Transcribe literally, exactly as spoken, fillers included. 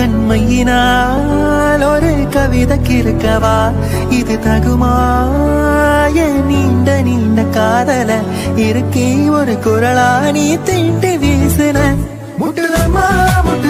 கண்மையினால் ஒரு கவிதை கிறுக்கவா இது தகுமா என் நீண்ட நீண்ட காதல இருக்கே ஒரு குரலா நீ திட்டு வீசுன முட்டுதம்மா முட்டு